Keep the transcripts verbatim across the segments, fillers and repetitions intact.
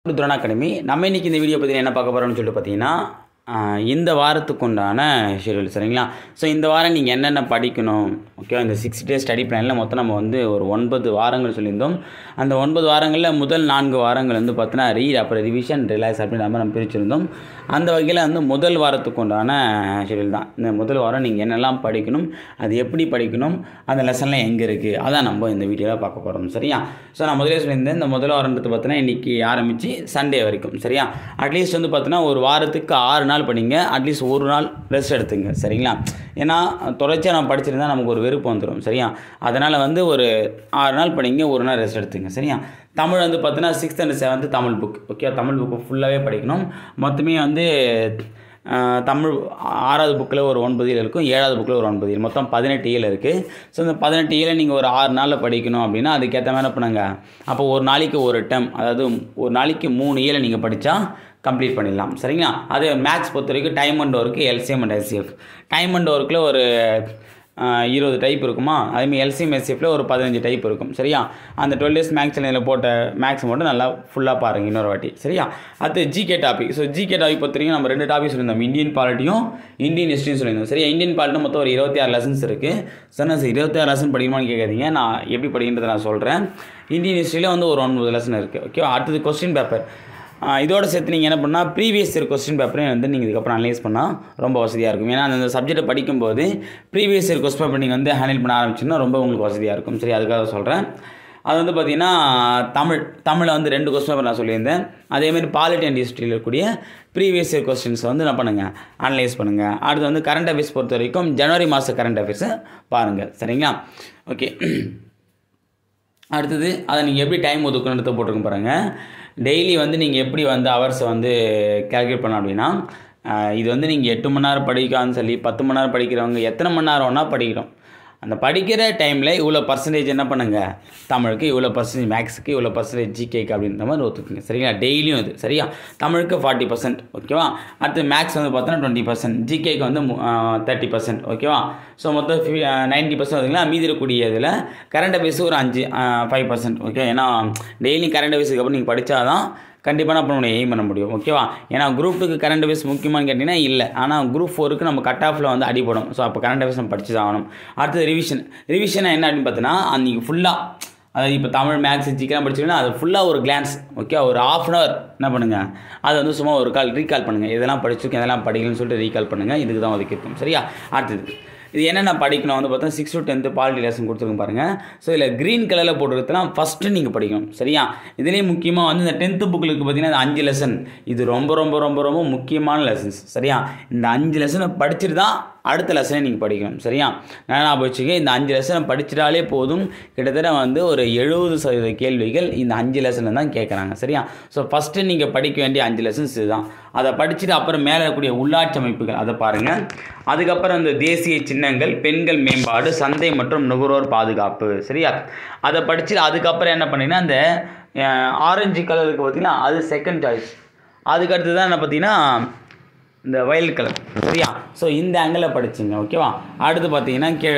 Drone academy நம்ம இன்னைக்கு இந்த வீடியோ பற்றி என்ன பார்க்க போகிறோம்னு சொல்லிட்டு பார்த்தீங்கன்னா இந்த வாரத்துக்கு உண்டான ஷெடியூல் சரிங்களா. ஸோ இந்த வாரம் நீங்கள் என்னென்ன படிக்கணும் ஓகே. இந்த சிக்ஸ் டே ஸ்டடி பிளானில் மொத்தம் நம்ம வந்து ஒரு ஒன்பது வாரங்கள் சொல்லியிருந்தோம். அந்த ஒன்பது வாரங்களில் முதல் நான்கு வாரங்கள் வந்து பார்த்தீங்கன்னா ரீட் அப்புறம் ரிவிஷன் ரிலாக்ஸ் அப்படின்னு நம்ம நம்ம பிரிச்சிருந்தோம். அந்த வகையில் வந்து முதல் வாரத்துக்கு உண்டான ஷெடியூல் தான். இந்த முதல் வாரம் நீங்கள் என்னெல்லாம் படிக்கணும், அது எப்படி படிக்கணும், அந்த லெசன்லாம் எங்கே இருக்குது, அதான் நம்ம இந்த வீடியோவில் பார்க்க போகிறோம் சரியா. ஸோ நான் முதலே சொல்லியிருந்தேன் இந்த முதல் வாரன்றது பார்த்தீங்கன்னா இன்றைக்கி ஆரம்பித்து சண்டே வரைக்கும் சரியா. அட்லீஸ்ட் வந்து பார்த்தீங்கன்னா ஒரு வாரத்துக்கு ஆறு நாள் படிங்க, அட்லீஸ்ட் ஒரு நாள் ரெஸ்ட் எடுத்துங்க சரிங்களா. ஏன்னா தொடர்ச்சியாக நம்ம படிச்சிருந்தால் நமக்கு ஒரு வெறுப்பு வந்துடும் சரியா. அதனால் வந்து ஒரு ஆறு நாள் படிங்க, ஒரு நாள் ரெஸ்ட் எடுத்துங்க சரியா. தமிழ் வந்து பார்த்தீங்கன்னா sixth and seventh Tamil book okay. Tamil book ஃபுல்லாகவே படிக்கணும். மொத்தமே வந்து தமிழ் ஆறாவது புக்கில் ஒரு ஒன்பது இயல் இருக்கும், ஏழாவது புக்கில் ஒரு ஒன்பது இயல், மொத்தம் பதினெட்டு இயல் இருக்குது. ஸோ இந்த பதினெட்டு இயலை நீங்கள் ஒரு ஆறு நாளில் படிக்கணும் அப்படின்னா அதுக்கேற்ற மாதிரி பண்ணுங்க. அப்போ ஒரு நாளைக்கு ஒரு டம், அதாவது ஒரு நாளைக்கு மூணு இயலை நீங்கள் படித்தா கம்ப்ளீட் பண்ணிடலாம் சரிங்களா. அது மேக்ஸ் பொறுத்த வரைக்கும் time and work LCM and SCF. Time and ஒர்க்கில் ஒரு இருபது டைப் இருக்குமா, அதேமாதிரி எல்சிஎம் எஸ்சிஎஃப்பில் ஒரு பதினஞ்சு டைப் இருக்கும் சரியா. அந்த டுவெல் டேஸ் மேக்ஸ் சேனலில் போட்ட மேக்ஸ் மட்டும் நல்லா ஃபுல்லாக பாருங்கள் இன்னொரு வாட்டி சரியா. அது GK topic. So GK topic பொறுத்த வரைக்கும் நம்ம ரெண்டு டாபிக் சொல்லியிருந்தோம், இந்தியன் பாலிட்டியும் இந்தியன் ஹிஸ்ட்ரியும் சொல்லியிருந்தோம் சரியா. இந்தியன் பாலிட்டி மொத்தம் ஒரு இருபத்தி ஆறு லெசன்ஸ் இருக்குது. சொன்ன சார் இருபத்தி ஆறு லெசன் படிக்கணுமான்னு கேட்காதீங்க, நான் எப்படி படிக்கின்றதை நான் சொல்கிறேன். இந்தியன் ஹிஸ்ட்ரியில் வந்து ஒரு ஒன்பது லெசன் இருக்குது ஓகே. அடுத்தது கொஸ்டின் பேப்பர். இதோட சேர்த்து நீங்கள் என்ன பண்ணால் ப்ரீவியஸ் இயர் கொஸ்டின் பேப்பரையும் வந்து நீங்கள் இதுக்கப்புறம் அனலைஸ் பண்ணால் ரொம்ப வசதியாக இருக்கும். ஏன்னா அந்த சப்ஜெக்ட்டை படிக்கும்போது ப்ரீவியஸ் இயர் கொஸ்டின் பேப்பர் நீங்கள் வந்து ஹேண்டில் பண்ண ஆரம்பிச்சிங்கன்னா ரொம்ப உங்களுக்கு வசதியாக இருக்கும் சரி. அதுக்காக சொல்கிறேன். அது வந்து பார்த்திங்கன்னா தமிழ் தமிழில் வந்து ரெண்டு கொஸ்டின் பேப்பர் நான் சொல்லியிருந்தேன். அதேமாதிரி பாலிட்டி அண்ட் ஹிஸ்ட்ரியில் இருக்கக்கூடிய ப்ரீவியஸ் இயர் கொஸ்டின்ஸை வந்து என்ன பண்ணுங்கள், அனலைஸ் பண்ணுங்கள். அடுத்து வந்து கரண்ட் அஃபேர்ஸ் பொறுத்த வரைக்கும் ஜனவரி மாத கரண்ட் அஃபேர்ஸை பாருங்கள் சரிங்களா. ஓகே. அடுத்தது அதை நீங்கள் எப்படி டைம் ஒதுக்கணுன்றத போட்டிருக்க பாருங்கள். டெய்லி வந்து நீங்கள் எப்படி வந்து ஹவர்ஸை வந்து கேல்குலேட் பண்ணலாம் அப்படின்னா, இது வந்து நீங்கள் எட்டு மணி நேரம் படிக்கான்னு சொல்லி பத்து மணி நேரம் படிக்கிறவங்க எத்தனை மணி நேரம்னா படிக்கிறோம். அந்த படிக்கிற டைமில் இவ்வளோ பர்சன்டேஜ் என்ன பண்ணுங்கள், தமிழுக்கு இவ்வளோ பர்சன்டேஜ், மேக்ஸுக்கு இவ்வளோ பர்சன்டேஜ், ஜிகேக்கு அப்படின்ற மாதிரி ஒத்துக்குங்க சரிங்களா. டெய்லியும் இது சரியா. தமிழுக்கு ஃபார்ட்டி பர்சன்ட் ஓகேவா. அடுத்து மேக்ஸ் வந்து பார்த்தோன்னா டுவெண்ட்டி பர்சன்ட், ஜிகேக்கு வந்து தேர்ட்டி பர்சன்ட் ஓகேவா. ஸோ மொத்தம் நைன்ட்டி பர்சன்ட் வந்துங்களா. மீதி இருக்கக்கூடிய இதில் கரண்ட் அஃபேர்ஸ் ஒரு அஞ்சு ஃபைவ் பர்சன்ட் ஓகே. ஏன்னா டெய்லி கரண்ட் அஃபேர்ஸுக்கு அப்புறம் நீங்கள் படித்தா தான் கண்டிப்பாக நம்ம நம்மளை எய்ம் பண்ண முடியும் ஓகேவா. ஏன்னா குரூப் டூக்கு கரண்ட் அஃபேர்ஸ் முக்கியமானு கேட்டிங்கன்னா இல்லை, ஆனால் குரூப் ஃபோருக்கு நம்ம கட் ஆஃபில் வந்து அடிப்படும். ஸோ அப்போ கரண்ட் அஃபேர்ஸ் நம்ம படிச்சு தான் ஆகணும். அடுத்தது ரிவிஷன். ரிவிஷன் என்ன அப்படின்னு பார்த்தீங்கன்னா அன்றைக்கி ஃபுல்லாக, அதாவது இப்போ தமிழ் மேக்ஸ் ஜிக்கெலாம் படிச்சிங்கன்னா அது ஃபுல்லாக ஒரு கிளான்ஸ் ஓகே. ஒரு ஆஃப் அன் ஹவர் என்ன பண்ணுங்கள், அதை வந்து சும்மா ஒரு கால் ரீகால் பண்ணுங்கள். இதெல்லாம் படிச்சிருக்கேன் இதெல்லாம் படிக்கணும்னு சொல்லிட்டு ரீகால் பண்ணுங்கள். இதுக்கு தான் ஒதுக்கி இருக்கும் சரியா. அடுத்தது இது என்னென்ன படிக்கணும் வந்து பார்த்தா six to tenth polity lesson கொடுத்துருங்க பாருங்கள். ஸோ இதில் க்ரீன் கலரில் போட்டுருக்கலாம் ஃபஸ்ட்டு நீங்கள் படிக்கணும் சரியா. இதுலேயே முக்கியமாக வந்து இந்த டென்த்து புக்கிலுக்கு பார்த்தீங்கன்னா அஞ்சு லெசன், இது ரொம்ப ரொம்ப ரொம்ப ரொம்ப முக்கியமான லெசன்ஸ் சரியா. இந்த அஞ்சு லெசனை படிச்சுட்டு தான் அடுத்த லெசனை நீங்கள் படிக்கணும் சரியா. நான் வச்சுக்க இந்த அஞ்சு லெசனை படிச்சிட்டாலே போதும். கிட்டத்தட்ட வந்து ஒரு எழுபது சதவீத கேள்விகள் இந்த அஞ்சு லெசனில் தான் கேட்குறாங்க சரியா. ஸோ ஃபஸ்ட்டு நீங்கள் படிக்க வேண்டிய அஞ்சு லெசன்ஸ் இதுதான். அதை படிச்சுட்டு அப்புறம் மேலே இருக்கக்கூடிய உள்ளாட்சி அமைப்புகள் அதை பாருங்கள். அதுக்கப்புறம் இந்த தேசிய சின்னங்கள், பெண்கள் மேம்பாடு, சந்தை மற்றும் நுகர்வோர் பாதுகாப்பு சரியா. அதை படிச்சுட்டு அதுக்கப்புறம் என்ன பண்ணிங்கன்னா அந்த ஆரஞ்சு கலருக்கு பார்த்திங்கன்னா அது செகண்ட் சாய்ஸ். அதுக்கடுத்து தான் என்ன பார்த்தீங்கன்னா இந்த வயலட் கலர் சரியா. ஸோ இந்த ஆங்கிளில் படிச்சுங்க ஓகேவா. அடுத்து பார்த்தீங்கன்னா கீழே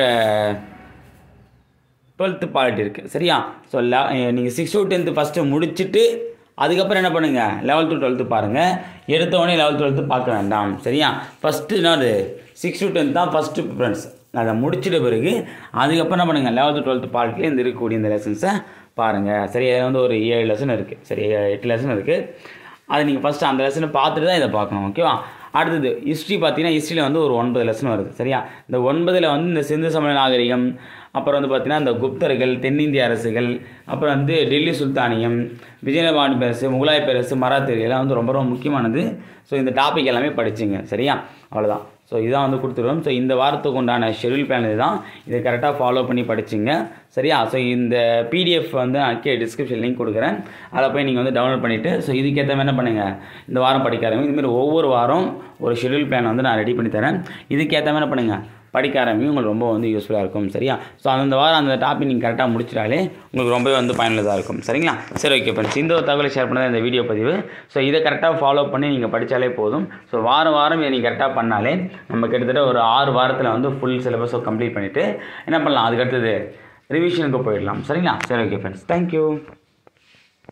டுவெல்த்து பாலிட்டி இருக்குது சரியா. ஸோ ல நீங்கள் சிக்ஸ் டு டென்த்து ஃபஸ்ட்டு முடிச்சுட்டு அதுக்கப்புறம் என்ன பண்ணுங்கள் லெவல்த்து டுவெல்த்து பாருங்கள். எடுத்தவொடனே லெவல்த்து டுவெல்த்து பார்க்க வேண்டாம் சரியா. ஃபஸ்ட்டு என்னது சிக்ஸ் டு டென்த் தான் ஃபஸ்ட்டு ப்ரிஃபரன்ஸ். அதை முடிச்சிட்ட பிறகு அதுக்கப்புறம் என்ன பண்ணுங்கள் லெவல்த்து டுவெல்த்து பாலிட்டியில் இந்த இருக்கக்கூடிய இந்த லெசன்ஸை பாருங்கள் சரி. அதில் வந்து ஒரு ஏழு லெசன் இருக்குது சரி, எட்டு லெசன் இருக்குது. அது நீங்கள் ஃபஸ்ட்டு அந்த லெசனை பார்த்துட்டு தான் இதை பார்க்கணும் ஓகேவா. அடுத்தது ஹிஸ்ட்ரி பார்த்தீங்கன்னா ஹிஸ்ட்ரியில் வந்து ஒரு ஒன்பது லெசன் வருது சரியா. இந்த ஒன்பதில் வந்து இந்த சிந்து சமய நாகரிகம், அப்புறம் வந்து பார்த்திங்கன்னா இந்த குப்தர்கள், தென்னிந்திய அரசுகள், அப்புறம் வந்து டெல்லி சுல்தானியம், விஜயநகர பேரரசு, முகலாய பேரரசு, மராத்தியர்கள் எல்லாம் வந்து ரொம்ப ரொம்ப முக்கியமானது. ஸோ இந்த டாபிக் எல்லாமே படிச்சுங்க சரியா. அவ்வளோதான். ஸோ இதான் வந்து கொடுத்துருவோம். ஸோ இந்த வாரத்துக்கு உண்டான ஷெடியூல் பிளான் இது தான். இதை கரெக்டாக ஃபாலோ பண்ணி படிச்சுங்க சரியா. ஸோ இந்த பிடிஎஃப் வந்து நான் கே டிஸ்கிரிப்ஷன் லிங்க் கொடுக்குறேன், அதில் போய் நீங்கள் வந்து டவுன்லோட் பண்ணிவிட்டு ஸோ இதுக்கேற்ற மாதிரி என்ன பண்ணுங்கள் இந்த வாரம் படிக்க ஆரம்பிங்க. இதுமாதிரி ஒவ்வொரு வாரம் ஒரு ஷெடியூல் பிளான் வந்து நான் ரெடி பண்ணி தரேன். இதுக்கேற்ற மாதிரி என்ன பண்ணுங்கள் படிக்க ஆரம்பிங்க, உங்களுக்கு ரொம்ப வந்து யூஸ்ஃபுல்லாக இருக்கும் சரியா. ஸோ அந்த வாரம் அந்த டாபிக் நீங்கள் கரெக்டாக முடிச்சிட்டாலே உங்களுக்கு ரொம்பவே வந்து பயனுள்ளதாக இருக்கும் சரிங்களா. சரி ஓகே ஃப்ரெண்ட்ஸ், இந்த ஒரு தகவலை ஷேர் பண்ணதான் இந்த வீடியோ பதிவு. ஸோ இதை கரெக்டாக ஃபாலோ பண்ணி நீங்கள் படித்தாலே போதும். ஸோ வாரம் வாரம் இதை நீங்கள் கரெக்டாக பண்ணாலே நம்ம கிட்டத்தட்ட ஒரு ஆறு வாரத்தில் வந்து ஃபுல் சிலபஸை கம்ப்ளீட் பண்ணிவிட்டு என்ன பண்ணலாம், அதுக்கடுத்தது ரிவிஷனுக்கு போயிடலாம் சரிங்களா. சரி ஓகே ஃப்ரெண்ட்ஸ், தேங்க்யூ.